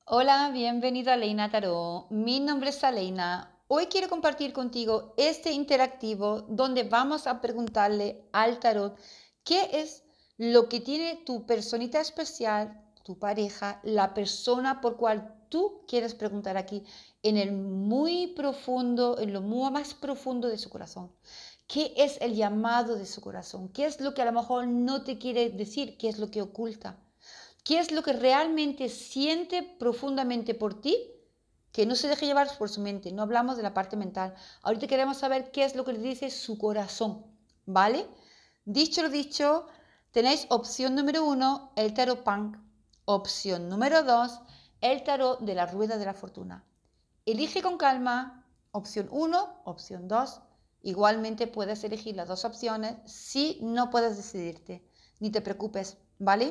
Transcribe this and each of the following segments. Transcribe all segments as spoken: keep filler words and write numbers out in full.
Hola, bienvenido a Leina Tarot. Mi nombre es Aleina. Hoy quiero compartir contigo este interactivo donde vamos a preguntarle al tarot qué es lo que tiene tu personita especial, tu pareja, la persona por cual tú quieres preguntar aquí en el muy profundo, en lo muy más profundo de su corazón. ¿Qué es el llamado de su corazón? ¿Qué es lo que a lo mejor no te quiere decir? ¿Qué es lo que oculta? ¿Qué es lo que realmente siente profundamente por ti? Que no se deje llevar por su mente. No hablamos de la parte mental. Ahorita queremos saber qué es lo que le dice su corazón. ¿Vale? Dicho lo dicho, tenéis opción número uno, el tarot punk. Opción número dos, el tarot de la rueda de la fortuna. Elige con calma. Opción uno, opción dos. Igualmente puedes elegir las dos opciones si no puedes decidirte. Ni te preocupes, ¿vale?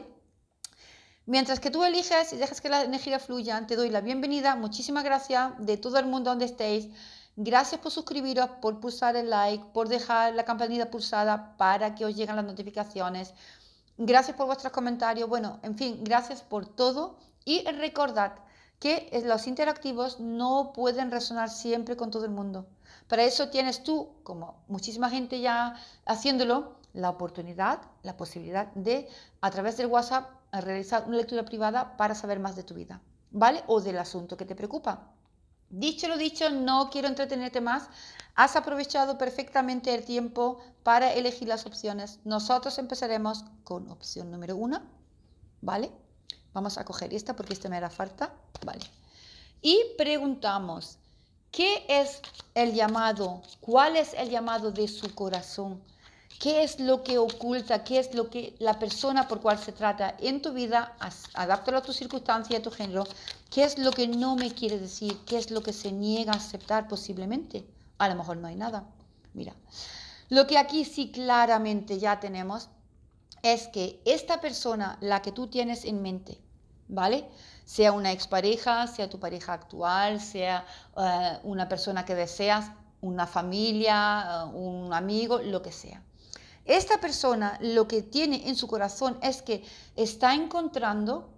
Mientras que tú eliges y dejas que la energía fluya, te doy la bienvenida. Muchísimas gracias de todo el mundo donde estéis. Gracias por suscribiros, por pulsar el like, por dejar la campanita pulsada para que os lleguen las notificaciones. Gracias por vuestros comentarios. Bueno, en fin, gracias por todo. Y recordad que los interactivos no pueden resonar siempre con todo el mundo. Para eso tienes tú, como muchísima gente ya haciéndolo, la oportunidad, la posibilidad de, a través del WhatsApp, realizar una lectura privada para saber más de tu vida, ¿vale? O del asunto que te preocupa. Dicho lo dicho, no quiero entretenerte más. Has aprovechado perfectamente el tiempo para elegir las opciones. Nosotros empezaremos con opción número uno, ¿vale? Vamos a coger esta porque esta me hará falta, ¿vale? Y preguntamos, ¿qué es el llamado? ¿Cuál es el llamado de su corazón? ¿Qué es lo que oculta? ¿Qué es lo que la persona por cual se trata en tu vida? Adáptalo a tu circunstancia y a tu género. ¿Qué es lo que no me quiere decir? ¿Qué es lo que se niega a aceptar posiblemente? A lo mejor no hay nada. Mira, lo que aquí sí claramente ya tenemos es que esta persona, la que tú tienes en mente, ¿vale? Sea una expareja, sea tu pareja actual, sea uh, una persona que deseas, una familia, uh, un amigo, lo que sea. Esta persona lo que tiene en su corazón es que está encontrando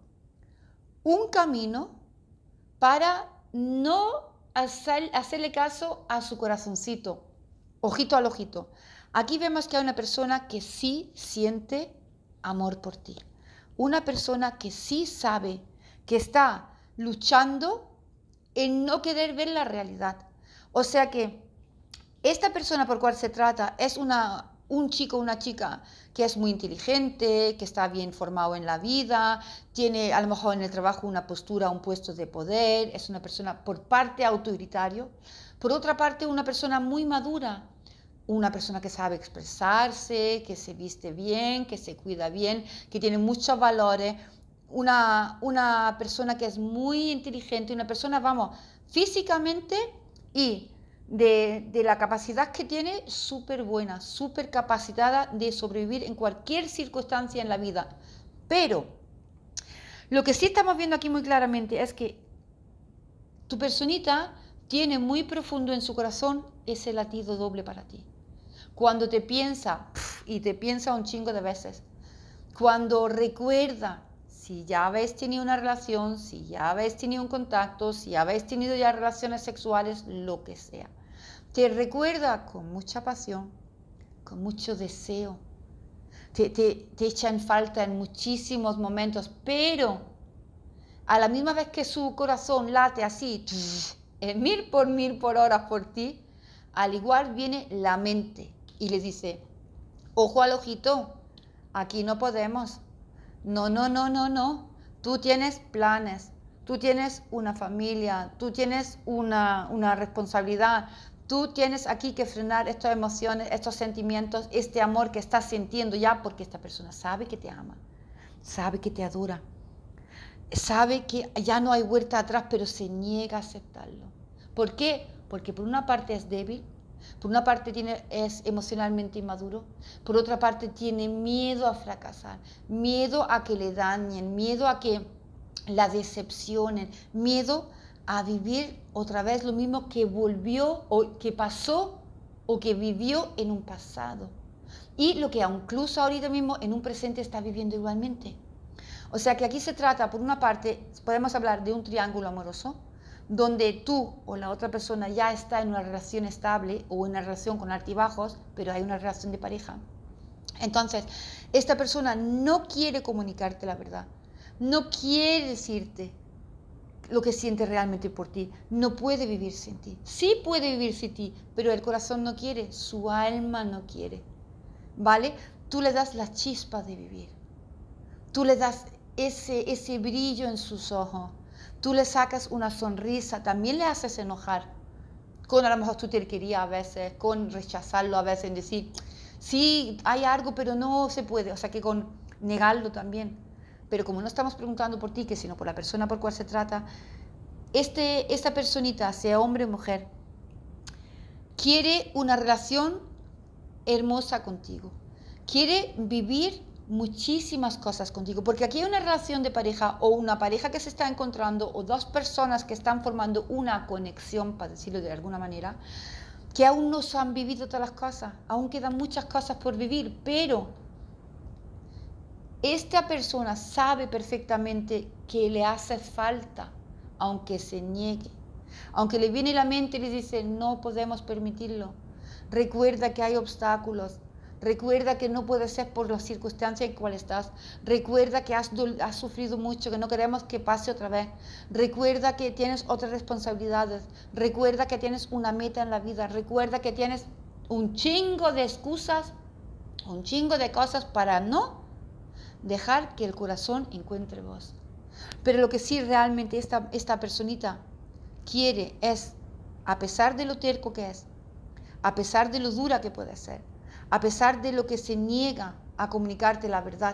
un camino para no hacer, hacerle caso a su corazoncito, ojito al ojito. Aquí vemos que hay una persona que sí siente amor por ti. Una persona que sí sabe que está luchando en no querer ver la realidad. O sea que esta persona por cual se trata es una, un chico o una chica que es muy inteligente, que está bien formado en la vida, tiene a lo mejor en el trabajo una postura, un puesto de poder, es una persona por parte autoritario, por otra parte una persona muy madura, una persona que sabe expresarse, que se viste bien, que se cuida bien, que tiene muchos valores, una, una persona que es muy inteligente, una persona, vamos, físicamente y de, de la capacidad que tiene, súper buena, súper capacitada de sobrevivir en cualquier circunstancia en la vida. Pero lo que sí estamos viendo aquí muy claramente es que tu personita tiene muy profundo en su corazón ese latido doble para ti. Cuando te piensa, y te piensa un chingo de veces, cuando recuerda si ya habéis tenido una relación, si ya habéis tenido un contacto, si habéis tenido ya relaciones sexuales, lo que sea. Te recuerda con mucha pasión, con mucho deseo. Te, te, te echa en falta en muchísimos momentos, pero a la misma vez que su corazón late así, en mil por mil por horas por ti, al igual viene la mente y le dice, ojo al ojito, aquí no podemos. No, no, no, no, no. Tú tienes planes, tú tienes una familia, tú tienes una, una responsabilidad, tú tienes aquí que frenar estas emociones, estos sentimientos, este amor que estás sintiendo ya porque esta persona sabe que te ama, sabe que te adora, sabe que ya no hay vuelta atrás, pero se niega a aceptarlo. ¿Por qué? Porque por una parte es débil, por una parte tiene, es emocionalmente inmaduro, por otra parte tiene miedo a fracasar, miedo a que le dañen, miedo a que la decepcionen, miedo a vivir otra vez lo mismo que volvió o que pasó o que vivió en un pasado. Y lo que incluso ahorita mismo en un presente está viviendo igualmente. O sea que aquí se trata, por una parte, podemos hablar de un triángulo amoroso, donde tú o la otra persona ya está en una relación estable o en una relación con altibajos, pero hay una relación de pareja. Entonces, esta persona no quiere comunicarte la verdad, no quiere decirte lo que siente realmente por ti, no puede vivir sin ti. Sí puede vivir sin ti, pero el corazón no quiere, su alma no quiere, ¿vale? Tú le das la chispa de vivir, tú le das ese, ese brillo en sus ojos, tú le sacas una sonrisa, también le haces enojar, con a lo mejor tú te querías a veces, con rechazarlo a veces, en decir, sí, hay algo, pero no se puede, o sea que con negarlo también. Pero como no estamos preguntando por ti, que sino por la persona por cual se trata, este, esta personita, sea hombre o mujer, quiere una relación hermosa contigo, quiere vivir muchísimas cosas contigo, porque aquí hay una relación de pareja o una pareja que se está encontrando o dos personas que están formando una conexión, para decirlo de alguna manera, que aún no se han vivido todas las cosas, aún quedan muchas cosas por vivir, pero esta persona sabe perfectamente que le hace falta, aunque se niegue, aunque le viene la mente y le dice, no podemos permitirlo. Recuerda que hay obstáculos, recuerda que no puede ser por las circunstancias en cuales estás, recuerda que has, has sufrido mucho, que no queremos que pase otra vez, recuerda que tienes otras responsabilidades, recuerda que tienes una meta en la vida, recuerda que tienes un chingo de excusas, un chingo de cosas para no dejar que el corazón encuentre voz. Pero lo que sí realmente esta, esta personita quiere es, a pesar de lo terco que es, a pesar de lo dura que puede ser, a pesar de lo que se niega a comunicarte la verdad,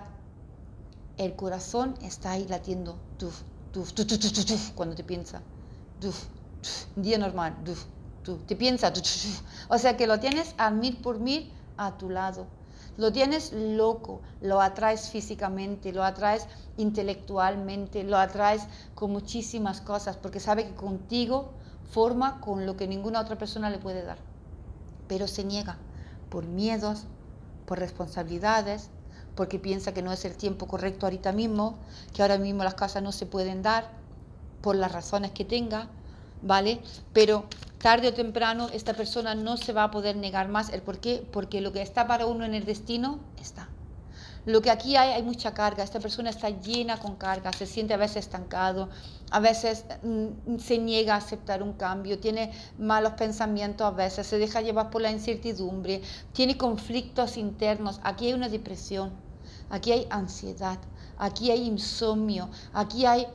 el corazón está ahí latiendo, tuf, tuf, tuf, tuf, tuf, tuf, cuando te piensa, tuf, tuf, un día normal, tuf, tuf, te piensa, tuf, tuf, o sea que lo tienes a mil por mil a tu lado. Lo tienes loco, lo atraes físicamente, lo atraes intelectualmente, lo atraes con muchísimas cosas, porque sabe que contigo forma con lo que ninguna otra persona le puede dar. Pero se niega por miedos, por responsabilidades, porque piensa que no es el tiempo correcto ahorita mismo, que ahora mismo las cosas no se pueden dar, por las razones que tenga, ¿vale? Pero tarde o temprano esta persona no se va a poder negar más. ¿El por qué? Porque lo que está para uno en el destino, está. Lo que aquí hay, hay mucha carga, esta persona está llena con carga, se siente a veces estancado, a veces mm, se niega a aceptar un cambio, tiene malos pensamientos a veces, se deja llevar por la incertidumbre, tiene conflictos internos, aquí hay una depresión, aquí hay ansiedad, aquí hay insomnio, aquí hay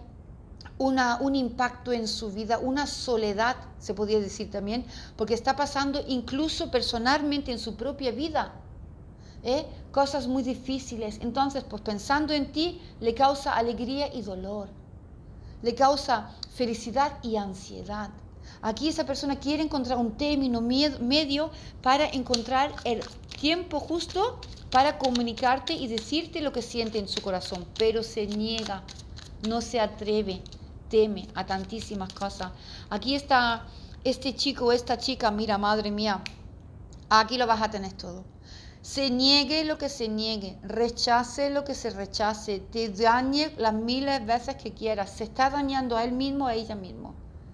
Una, un impacto en su vida, una soledad, se podría decir también, porque está pasando incluso personalmente en su propia vida, ¿eh? Cosas muy difíciles. Entonces, pues pensando en ti, le causa alegría y dolor, le causa felicidad y ansiedad. Aquí esa persona quiere encontrar un término medio para encontrar el tiempo justo para comunicarte y decirte lo que siente en su corazón, pero se niega, no se atreve, teme a tantísimas cosas. Aquí está este chico, esta chica, mira, madre mía, aquí lo vas a tener todo. Se niegue lo que se niegue, rechace lo que se rechace, te dañe las miles veces que quieras, se está dañando a él mismo, a ella misma.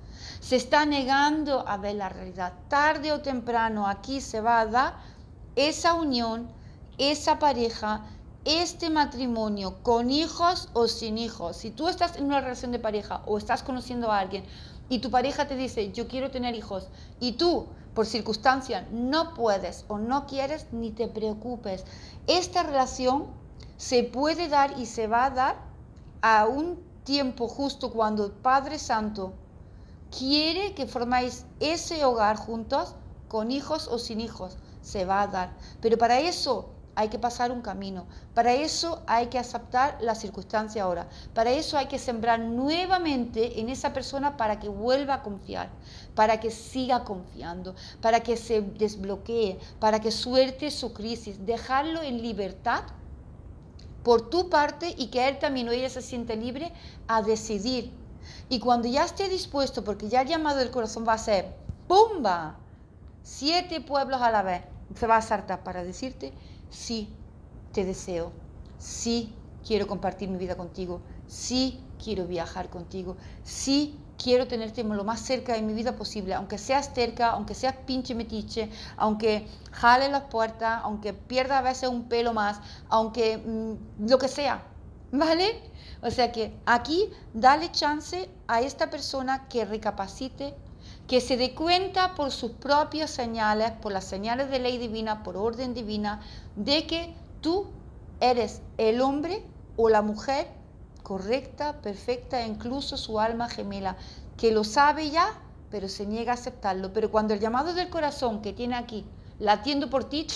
Se está negando a ver la realidad. Tarde o temprano aquí se va a dar esa unión, esa pareja, este matrimonio, con hijos o sin hijos. Si tú estás en una relación de pareja o estás conociendo a alguien y tu pareja te dice, yo quiero tener hijos, y tú, por circunstancia, no puedes o no quieres, ni te preocupes. Esta relación se puede dar y se va a dar a un tiempo justo cuando el Padre Santo quiere que formáis ese hogar juntos, con hijos o sin hijos, se va a dar. Pero para eso hay que pasar un camino, para eso hay que aceptar la circunstancia ahora, para eso hay que sembrar nuevamente en esa persona para que vuelva a confiar, para que siga confiando, para que se desbloquee, para que suelte su crisis, dejarlo en libertad por tu parte y que él también o ella se siente libre a decidir. Y cuando ya esté dispuesto, porque ya el llamado del corazón va a ser ¡pumba! Siete pueblos a la vez, se va a saltar para decirte, sí, te deseo, sí, quiero compartir mi vida contigo, sí quiero viajar contigo, sí quiero tenerte lo más cerca de mi vida posible, aunque seas terca, aunque seas pinche metiche, aunque jale las puertas, aunque pierda a veces un pelo más, aunque mmm, lo que sea, ¿vale? O sea que aquí dale chance a esta persona que recapacite, que se dé cuenta por sus propias señales, por las señales de ley divina, por orden divina, de que tú eres el hombre o la mujer correcta, perfecta, e incluso su alma gemela, que lo sabe ya, pero se niega a aceptarlo. Pero cuando el llamado del corazón que tiene aquí, latiendo por ti,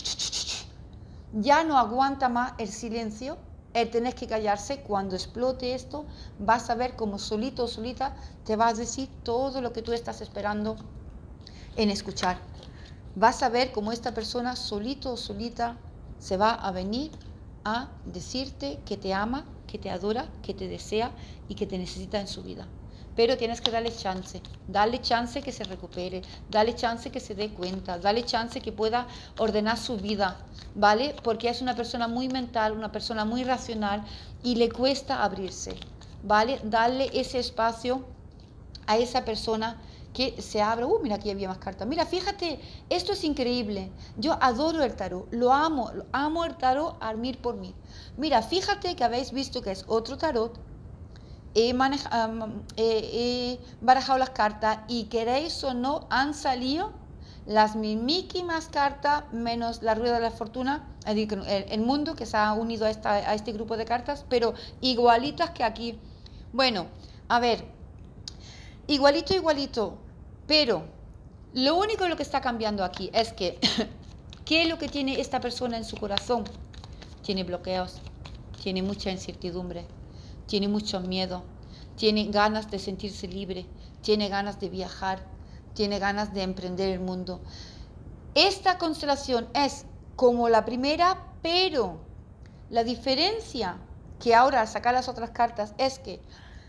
ya no aguanta más el silencio, el tener que callarse, cuando explote esto, vas a ver como solito o solita te vas a decir todo lo que tú estás esperando en escuchar. Vas a ver como esta persona solito o solita se va a venir a decirte que te ama, que te adora, que te desea y que te necesita en su vida. Pero tienes que darle chance, darle chance que se recupere, darle chance que se dé cuenta, darle chance que pueda ordenar su vida, ¿vale? Porque es una persona muy mental, una persona muy racional y le cuesta abrirse, ¿vale? Darle ese espacio a esa persona que se abra. Uh, mira, aquí había más cartas. Mira, fíjate, esto es increíble. Yo adoro el tarot, lo amo, lo amo el tarot al mil por mil. Mira, fíjate que habéis visto que es otro tarot. He, maneja, um, he, he barajado las cartas y queréis o no han salido las mismísimas cartas menos la rueda de la fortuna, el, el mundo que se ha unido a, esta, a este grupo de cartas, pero igualitas que aquí. Bueno, a ver, igualito, igualito, pero lo único lo que está cambiando aquí es que ¿qué es lo que tiene esta persona en su corazón? Tiene bloqueos, tiene mucha incertidumbre, tiene mucho miedo, tiene ganas de sentirse libre, tiene ganas de viajar, tiene ganas de emprender el mundo. Esta constelación es como la primera, pero la diferencia que ahora al sacar las otras cartas es que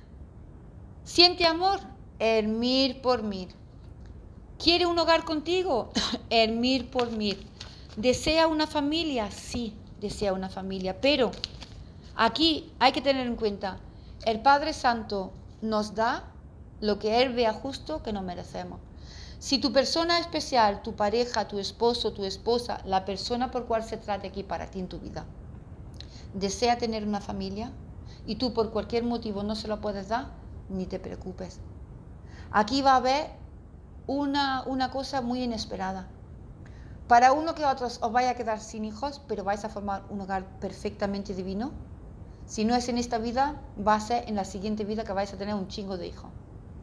siente amor, el mil por mil. ¿Quiere un hogar contigo? El mil por mil. ¿Desea una familia? Sí, desea una familia, pero aquí hay que tener en cuenta, el Padre Santo nos da lo que Él vea justo que nos merecemos. Si tu persona especial, tu pareja, tu esposo, tu esposa, la persona por cual se trate aquí para ti en tu vida, desea tener una familia y tú por cualquier motivo no se lo puedes dar, ni te preocupes. Aquí va a haber una, una cosa muy inesperada. Para uno que otros os vaya a quedar sin hijos, pero vais a formar un hogar perfectamente divino. Si no es en esta vida, va a ser en la siguiente vida que vais a tener un chingo de hijos.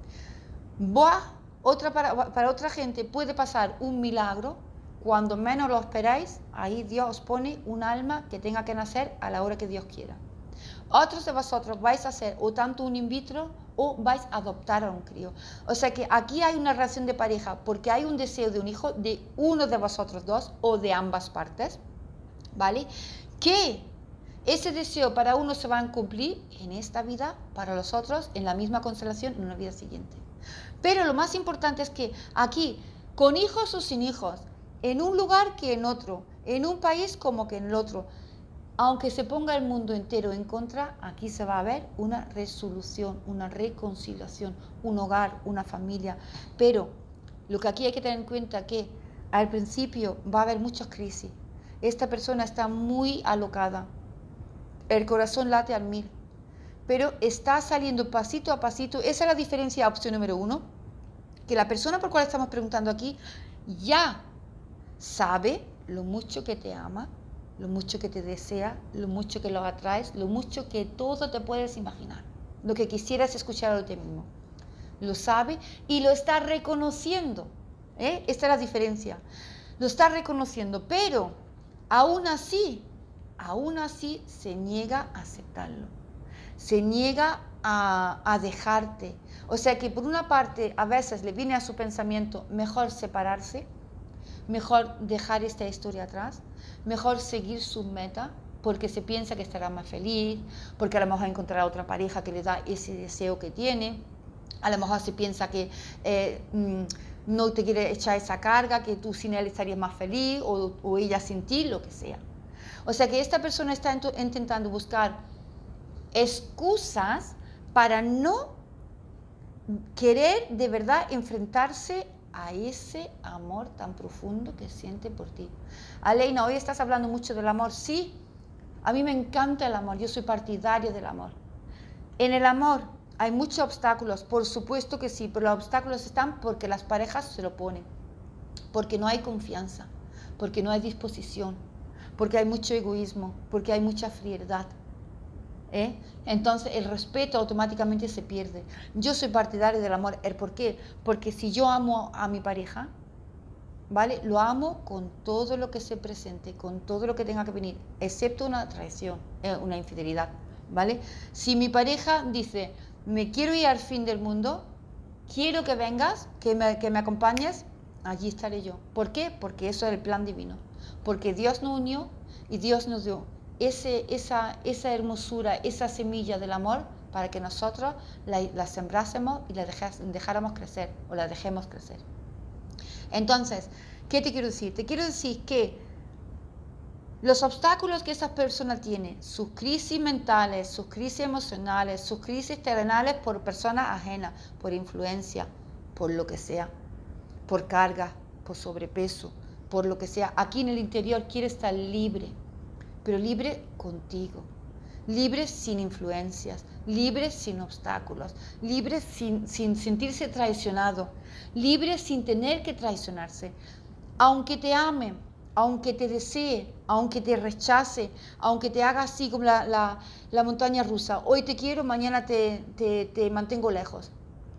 Buah, otra para, para otra gente puede pasar un milagro. Cuando menos lo esperáis, ahí Dios os pone un alma que tenga que nacer a la hora que Dios quiera. Otros de vosotros vais a hacer o tanto un in vitro o vais a adoptar a un crío. O sea que aquí hay una relación de pareja porque hay un deseo de un hijo de uno de vosotros dos o de ambas partes, ¿vale? Que ese deseo para uno se va a cumplir en esta vida, para los otros en la misma constelación en una vida siguiente. Pero lo más importante es que aquí, con hijos o sin hijos, en un lugar que en otro, en un país como que en el otro, aunque se ponga el mundo entero en contra, aquí se va a ver una resolución, una reconciliación, un hogar, una familia. Pero lo que aquí hay que tener en cuenta es que al principio va a haber muchas crisis. Esta persona está muy alocada, el corazón late al mil, pero está saliendo pasito a pasito. Esa es la diferencia, opción número uno, que la persona por cual estamos preguntando aquí ya sabe lo mucho que te ama, lo mucho que te desea, lo mucho que lo atraes, lo mucho que todo te puedes imaginar, lo que quisieras escuchar de ti mismo. Lo sabe y lo está reconociendo, ¿eh? Esta es la diferencia. Lo está reconociendo, pero aún así, aún así se niega a aceptarlo. Se niega a, a dejarte. O sea que por una parte a veces le viene a su pensamiento mejor separarse, mejor dejar esta historia atrás, mejor seguir su meta, porque se piensa que estará más feliz, porque a lo mejor encontrará otra pareja que le da ese deseo que tiene, a lo mejor se piensa que eh, no te quiere echar esa carga, que tú sin él estarías más feliz, o, o ella sin ti, lo que sea. O sea que esta persona está intentando buscar excusas para no querer de verdad enfrentarse a ese amor tan profundo que siente por ti. Aleina, hoy estás hablando mucho del amor. Sí, a mí me encanta el amor, yo soy partidario del amor. En el amor hay muchos obstáculos, por supuesto que sí, pero los obstáculos están porque las parejas se lo ponen, porque no hay confianza, porque no hay disposición, porque hay mucho egoísmo, porque hay mucha frialdad. ¿Eh? Entonces el respeto automáticamente se pierde. Yo soy partidario del amor. ¿Por qué? Porque si yo amo a mi pareja, ¿vale? Lo amo con todo lo que se presente, con todo lo que tenga que venir, excepto una traición, eh, una infidelidad, ¿vale? Si mi pareja dice, me quiero ir al fin del mundo, quiero que vengas, que me, que me acompañes, allí estaré yo. ¿Por qué? Porque eso es el plan divino. Porque Dios nos unió y Dios nos dio Ese, esa, esa hermosura, esa semilla del amor para que nosotros la, la sembrásemos y la dejas, dejáramos crecer o la dejemos crecer. Entonces, ¿qué te quiero decir? Te quiero decir que los obstáculos que esa persona tiene, sus crisis mentales, sus crisis emocionales, sus crisis terrenales por personas ajenas, por influencia, por lo que sea, por carga, por sobrepeso, por lo que sea, aquí en el interior quiere estar libre, pero libre contigo, libre sin influencias, libre sin obstáculos, libre sin, sin sentirse traicionado, libre sin tener que traicionarse. Aunque te ame, aunque te desee, aunque te rechace, aunque te haga así como la, la, la montaña rusa, hoy te quiero, mañana te, te, te mantengo lejos.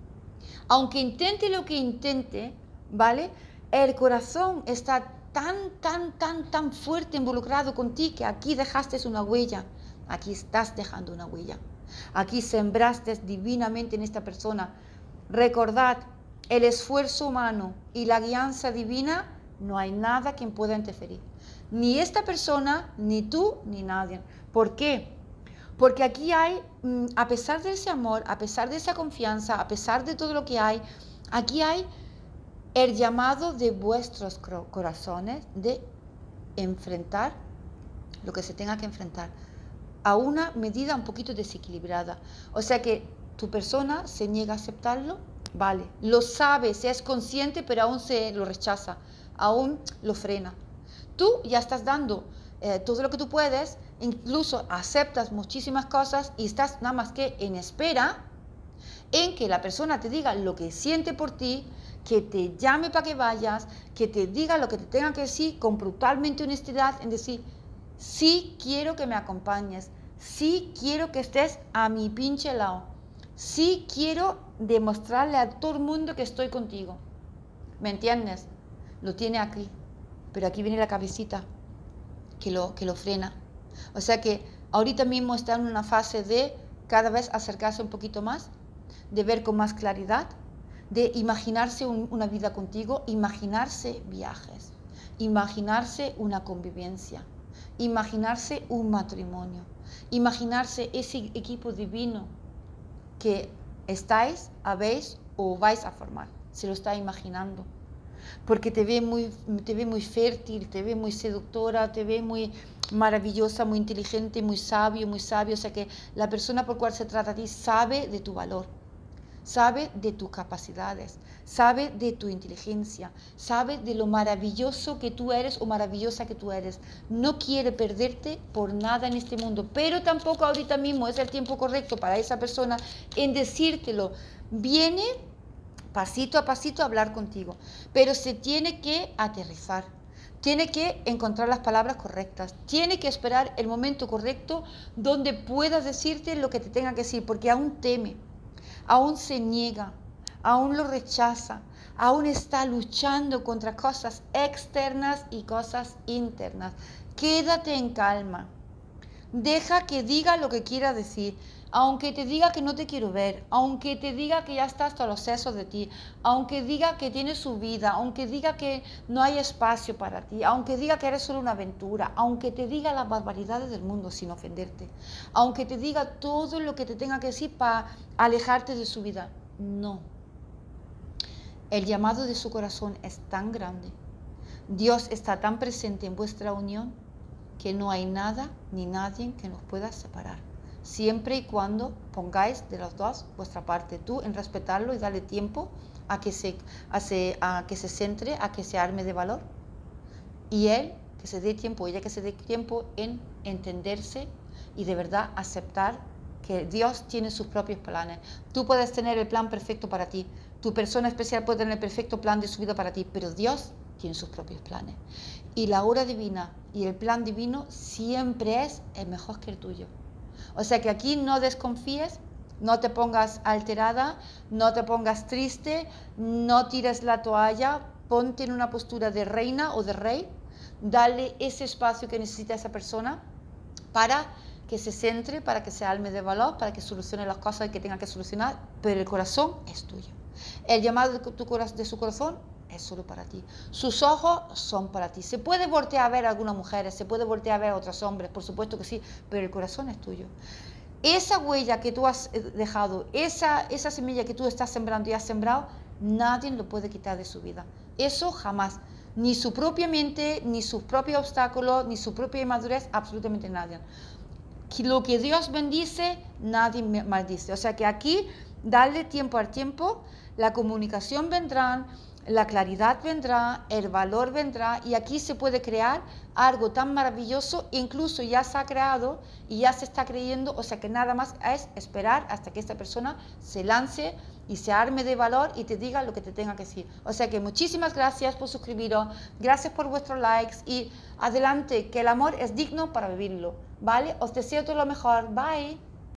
Aunque intente lo que intente, ¿vale? El corazón está tan, tan, tan, tan fuerte involucrado contigo que aquí dejaste una huella, aquí estás dejando una huella, aquí sembraste divinamente en esta persona. Recordad, el esfuerzo humano y la guianza divina, no hay nada que pueda interferir, ni esta persona, ni tú, ni nadie. ¿Por qué? Porque aquí hay, a pesar de ese amor, a pesar de esa confianza, a pesar de todo lo que hay, aquí hay el llamado de vuestros corazones de enfrentar lo que se tenga que enfrentar a una medida un poquito desequilibrada. O sea que tu persona se niega a aceptarlo, vale, lo sabe, se es consciente, pero aún se lo rechaza, aún lo frena. Tú ya estás dando eh, todo lo que tú puedes, incluso aceptas muchísimas cosas y estás nada más que en espera en que la persona te diga lo que siente por ti, que te llame para que vayas, que te diga lo que te tenga que decir con brutalmente honestidad, en decir, sí quiero que me acompañes, sí quiero que estés a mi pinche lado, sí quiero demostrarle a todo el mundo que estoy contigo. ¿Me entiendes? Lo tiene aquí, pero aquí viene la cabecita que lo, que lo frena. O sea que ahorita mismo está en una fase de cada vez acercarse un poquito más, de ver con más claridad, de imaginarse un, una vida contigo, imaginarse viajes, imaginarse una convivencia, imaginarse un matrimonio, imaginarse ese equipo divino que estáis, habéis o vais a formar. Se lo está imaginando. Porque te ve muy, te ve muy fértil, te ve muy seductora, te ve muy maravillosa, muy inteligente, muy sabio, muy sabio. O sea que la persona por cual se trata a ti sabe de tu valor, sabe de tus capacidades, sabe de tu inteligencia, sabe de lo maravilloso que tú eres o maravillosa que tú eres. No quiere perderte por nada en este mundo, pero tampoco ahorita mismo es el tiempo correcto para esa persona en decírtelo. Viene pasito a pasito a hablar contigo, pero se tiene que aterrizar, tiene que encontrar las palabras correctas, tiene que esperar el momento correcto donde puedas decirte lo que te tenga que decir, porque aún teme, aún se niega, aún lo rechaza, aún está luchando contra cosas externas y cosas internas. Quédate en calma, deja que diga lo que quiera decir. Aunque te diga que no te quiero ver, aunque te diga que ya está hasta los sesos de ti, aunque diga que tiene su vida, aunque diga que no hay espacio para ti, aunque diga que eres solo una aventura, aunque te diga las barbaridades del mundo sin ofenderte, aunque te diga todo lo que te tenga que decir para alejarte de su vida, no. El llamado de su corazón es tan grande, Dios está tan presente en vuestra unión que no hay nada ni nadie que nos pueda separar. siempre y cuando pongáis de los dos vuestra parte, tú en respetarlo y darle tiempo a que se, a, se, a que se centre, a que se arme de valor, y él que se dé tiempo, ella que se dé tiempo en entenderse y de verdad aceptar que Dios tiene sus propios planes. Tú puedes tener el plan perfecto para ti, tu persona especial puede tener el perfecto plan de su vida para ti, pero Dios tiene sus propios planes. Y la hora divina y el plan divino siempre es el mejor que el tuyo. O sea que aquí no desconfíes, no te pongas alterada, no te pongas triste, no tires la toalla, ponte en una postura de reina o de rey, dale ese espacio que necesita esa persona para que se centre, para que se alme de valor, para que solucione las cosas que tenga que solucionar, pero el corazón es tuyo. El llamado de, tu, de su corazón es solo para ti. Sus ojos son para ti. Se puede voltear a ver a algunas mujeres, se puede voltear a ver a otros hombres, por supuesto que sí, pero el corazón es tuyo. Esa huella que tú has dejado, esa, esa semilla que tú estás sembrando y has sembrado, nadie lo puede quitar de su vida. Eso jamás. Ni su propia mente, ni sus propios obstáculos, ni su propia inmadurez, absolutamente nadie. Lo que Dios bendice, nadie maldice. O sea que aquí, darle tiempo al tiempo, la comunicación vendrá, la claridad vendrá, el valor vendrá, y aquí se puede crear algo tan maravilloso, incluso ya se ha creado y ya se está creyendo, o sea que nada más es esperar hasta que esta persona se lance y se arme de valor y te diga lo que te tenga que decir. O sea que muchísimas gracias por suscribiros, gracias por vuestros likes y adelante, que el amor es digno para vivirlo, ¿vale? Os deseo todo lo mejor, bye.